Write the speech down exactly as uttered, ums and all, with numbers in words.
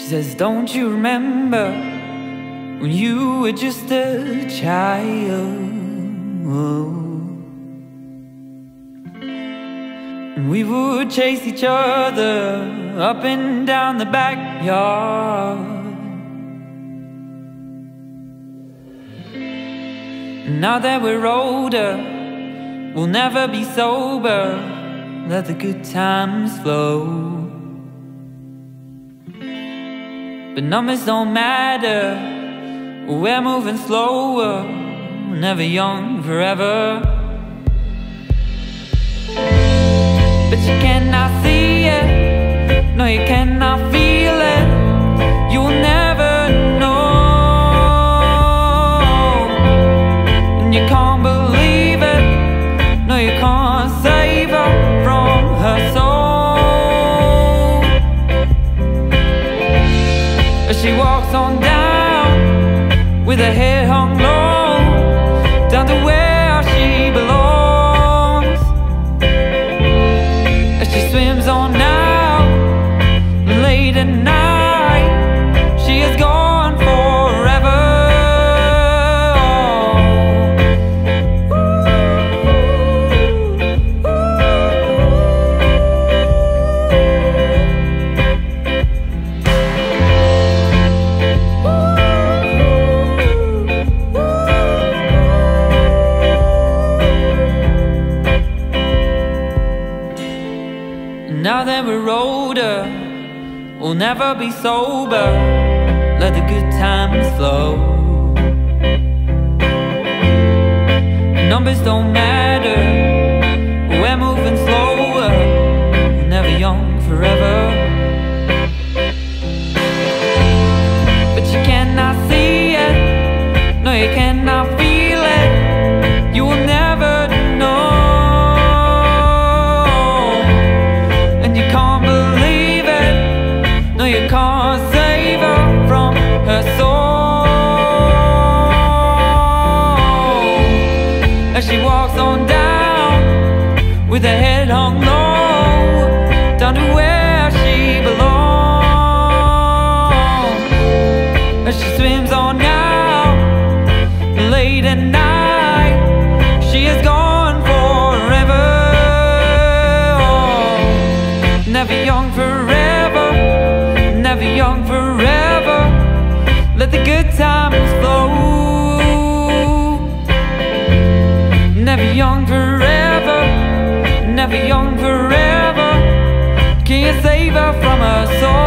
says, don't you remember when you were just a child? And we would chase each other up and down the backyard. And now that we're older, we'll never be sober. Let the good times flow. But numbers don't matter, we're moving slower. We're never young forever. But you cannot see it, no you cannot feel it. You will never know, and you can't believe it, no you can't save her from her soul. As she walks on down with her head hung low, down to where she belongs. As she swims on out late at night, she is gone forever. Now that we're older, we'll never be sober. Let the good times flow. Numbers don't matter, we're moving slower. We're never young forever. But you cannot see it, no you cannot feel it. You will never know. No, you can't save her from her soul. As she walks on down with her head hung low, down to where she belongs. As she swims on out late at night, she is gone forever. Oh, never young forever, never young forever. Let the good times flow. Never young forever, never young forever. Can you save her from her soul?